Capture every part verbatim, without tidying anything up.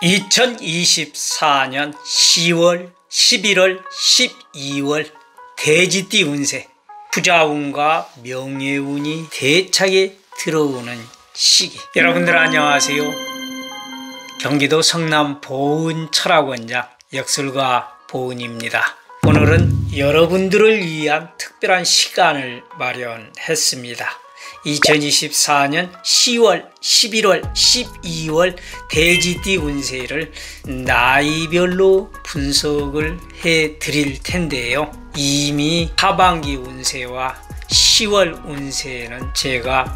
이천이십사년 시월, 십일월, 십이월 돼지띠 운세, 부자운과 명예운이 대차게 들어오는 시기. 여러분들 안녕하세요. 경기도 성남 보은 철학원장 역술가 보은입니다. 오늘은 여러분들을 위한 특별한 시간을 마련했습니다. 이천이십사년 시월, 십일월, 십이월 돼지띠 운세를 나이별로 분석을 해 드릴 텐데요. 이미 하반기 운세와 시월 운세는 제가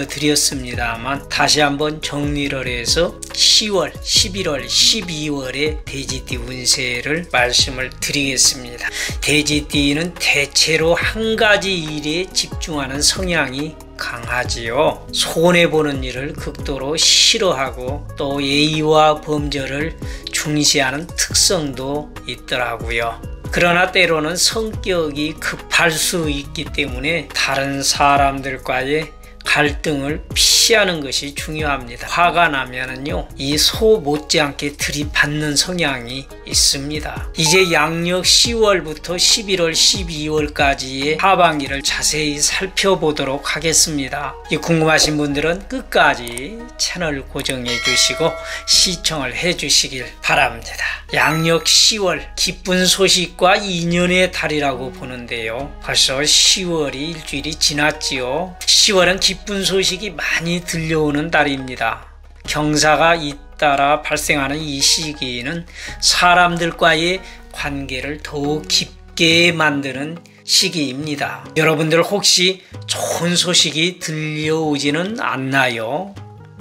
올려드렸습니다만 다시 한번 정리를 해서 시월, 십일월, 십이월의 돼지띠 운세를 말씀을 드리겠습니다. 돼지띠는 대체로 한 가지 일에 집중하는 성향이 강하지요. 손해보는 일을 극도로 싫어하고 또 예의와 범절을 중시하는 특성도 있더라고요. 그러나 때로는 성격이 급할 수 있기 때문에 다른 사람들과의 갈등을 피하는 것이 중요합니다. 화가 나면은요, 이 소 못지않게 들이받는 성향이 있습니다. 이제 양력 시월부터 십일월, 십이월까지의 하반기를 자세히 살펴보도록 하겠습니다. 이 궁금하신 분들은 끝까지 채널 고정해 주시고 시청을 해 주시길 바랍니다. 양력 시월, 기쁜 소식과 인연의 달이라고 보는데요. 벌써 시월이 일주일이 지났지요. 시월은 기쁜 소식이 많이 들려오는 달입니다. 경사가 잇따라 발생하는 이 시기는 사람들과의 관계를 더욱 깊게 만드는 시기입니다. 여러분들 혹시 좋은 소식이 들려오지는 않나요?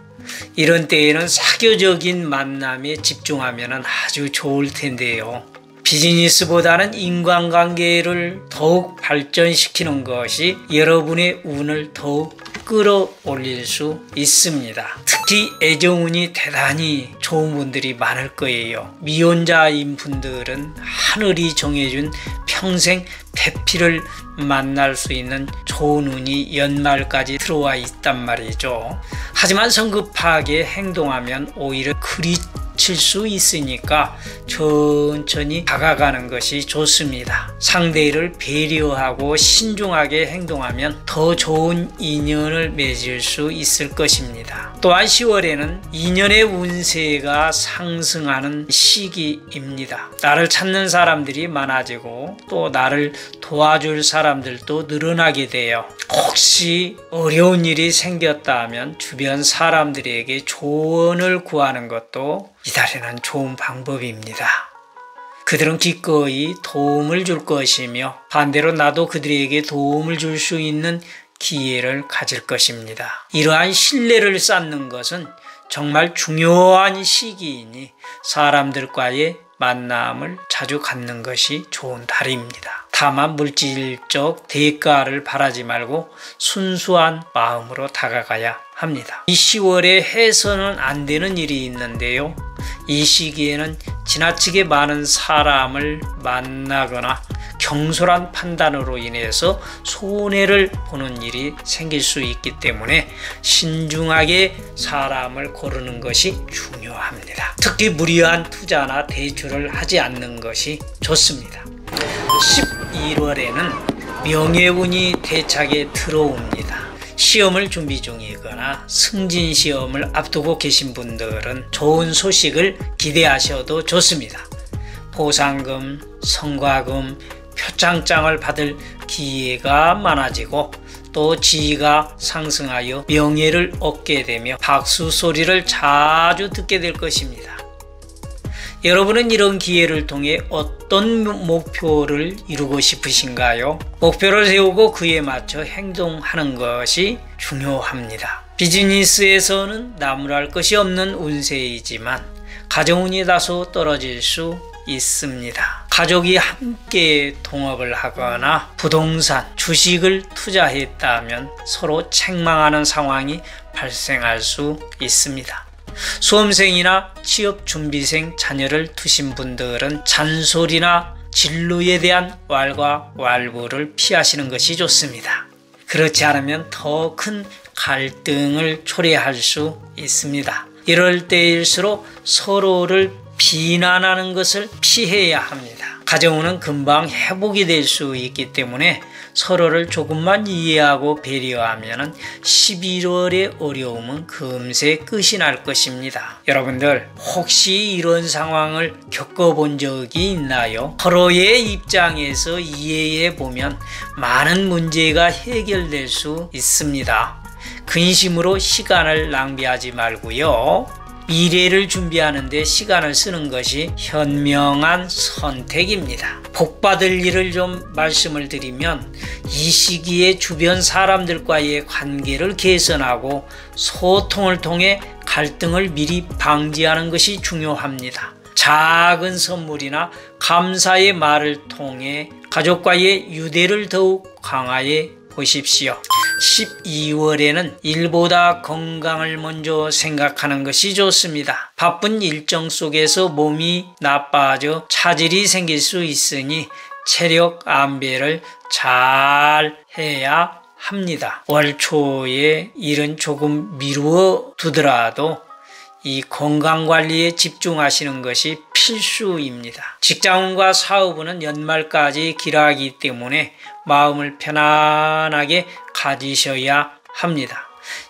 이런 때에는 사교적인 만남에 집중하면 아주 좋을 텐데요. 비즈니스보다는 인간관계를 더욱 발전시키는 것이 여러분의 운을 더욱 끌어올릴 수 있습니다. 특히 애정운이 대단히 좋은 분들이 많을 거예요. 미혼자인 분들은 하늘이 정해준 평생 배필을 만날 수 있는 좋은 운이 연말까지 들어와 있단 말이죠. 하지만 성급하게 행동하면 오히려 그리칠 수 있으니까 천천히 다가가는 것이 좋습니다. 상대를 배려하고 신중하게 행동하면 더 좋은 인연을 맺을 수 있을 것입니다. 또한 시월에는 인연의 운세가 상승하는 시기입니다. 나를 찾는 사람들이 많아지고 또 나를 도와줄 사람들도 늘어나게 돼요. 혹시 어려운 일이 생겼다면 주변 사람들에게 조언을 구하는 것도 이달에는 좋은 방법입니다. 그들은 기꺼이 도움을 줄 것이며 반대로 나도 그들에게 도움을 줄 수 있는 기회를 가질 것입니다. 이러한 신뢰를 쌓는 것은 정말 중요한 시기이니 사람들과의 만남을 자주 갖는 것이 좋은 달입니다. 다만 물질적 대가를 바라지 말고 순수한 마음으로 다가가야 합니다. 이 시월에 해서는 안 되는 일이 있는데요. 이 시기에는 지나치게 많은 사람을 만나거나 경솔한 판단으로 인해서 손해를 보는 일이 생길 수 있기 때문에 신중하게 사람을 고르는 것이 중요합니다. 특히 무리한 투자나 대출을 하지 않는 것이 좋습니다. 십일월에는 명예운이 대차게 들어옵니다. 시험을 준비 중이거나 승진 시험을 앞두고 계신 분들은 좋은 소식을 기대하셔도 좋습니다. 보상금, 성과금, 표창장을 받을 기회가 많아지고 또 지위가 상승하여 명예를 얻게 되며 박수 소리를 자주 듣게 될 것입니다. 여러분은 이런 기회를 통해 어떤 목표를 이루고 싶으신가요? 목표를 세우고 그에 맞춰 행동하는 것이 중요합니다. 비즈니스에서는 나무랄 것이 없는 운세이지만 가정운이 다소 떨어질 수 있습니다. 가족이 함께 동업을 하거나 부동산, 주식을 투자했다면 서로 책망하는 상황이 발생할 수 있습니다. 수험생이나 취업준비생 자녀를 두신 분들은 잔소리나 진로에 대한 왈가왈부를 피하시는 것이 좋습니다. 그렇지 않으면 더 큰 갈등을 초래할 수 있습니다. 이럴 때일수록 서로를 비난하는 것을 피해야 합니다. 가정은 금방 회복이 될 수 있기 때문에 서로를 조금만 이해하고 배려하면 십일월의 어려움은 금세 끝이 날 것입니다. 여러분들 혹시 이런 상황을 겪어본 적이 있나요? 서로의 입장에서 이해해 보면 많은 문제가 해결될 수 있습니다. 근심으로 시간을 낭비하지 말고요. 미래를 준비하는 데 시간을 쓰는 것이 현명한 선택입니다. 복받을 일을 좀 말씀을 드리면 이 시기에 주변 사람들과의 관계를 개선하고 소통을 통해 갈등을 미리 방지하는 것이 중요합니다. 작은 선물이나 감사의 말을 통해 가족과의 유대를 더욱 강화해 보십시오. 십이월에는 일보다 건강을 먼저 생각하는 것이 좋습니다. 바쁜 일정 속에서 몸이 나빠져 차질이 생길 수 있으니 체력 안배를 잘 해야 합니다. 월 초에 일은 조금 미루어 두더라도 이 건강관리에 집중하시는 것이 필수입니다. 직장운과 사업운은 연말까지 길하기 때문에 마음을 편안하게 가지셔야 합니다.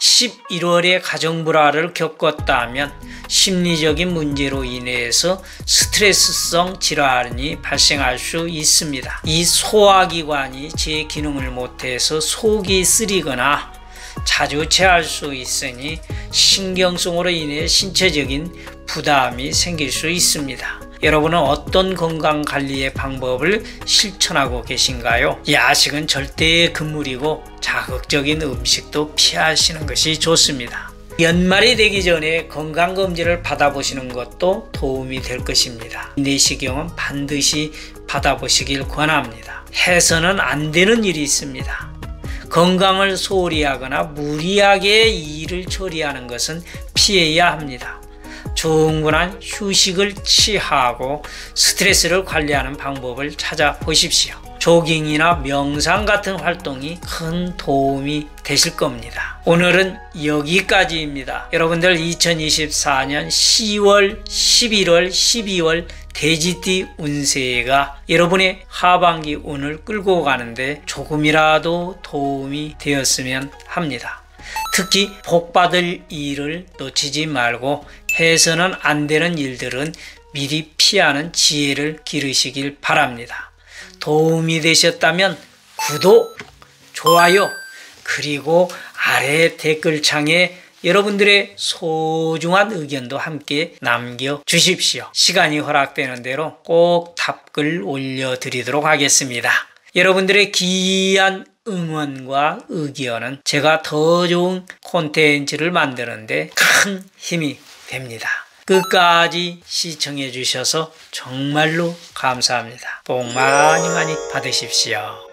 십일월에 가정불화를 겪었다면 심리적인 문제로 인해서 스트레스성 질환이 발생할 수 있습니다. 이 소화기관이 제 기능을 못해서 속이 쓰리거나 자주 체할 수 있으니 신경성으로 인해 신체적인 부담이 생길 수 있습니다. 여러분은 어떤 건강관리의 방법을 실천하고 계신가요? 야식은 절대 금물이고 자극적인 음식도 피하시는 것이 좋습니다. 연말이 되기 전에 건강검진을 받아보시는 것도 도움이 될 것입니다. 내시경은 반드시 받아보시길 권합니다. 해서는 안 되는 일이 있습니다. 건강을 소홀히 하거나 무리하게 일을 처리하는 것은 피해야 합니다. 충분한 휴식을 취하고 스트레스를 관리하는 방법을 찾아보십시오. 조깅이나 명상 같은 활동이 큰 도움이 되실 겁니다. 오늘은 여기까지입니다. 여러분들 이천이십사 년 시월, 십일월, 십이월 돼지띠 운세가 여러분의 하반기 운을 끌고 가는데 조금이라도 도움이 되었으면 합니다. 특히 복받을 일을 놓치지 말고 해서는 안 되는 일들은 미리 피하는 지혜를 기르시길 바랍니다. 도움이 되셨다면 구독, 좋아요, 그리고 아래 댓글창에 여러분들의 소중한 의견도 함께 남겨주십시오. 시간이 허락되는 대로 꼭 답글 올려드리도록 하겠습니다. 여러분들의 귀한 응원과 의견은 제가 더 좋은 콘텐츠를 만드는데 큰 힘이 됩니다. 끝까지 시청해 주셔서 정말로 감사합니다. 복 많이 많이 받으십시오.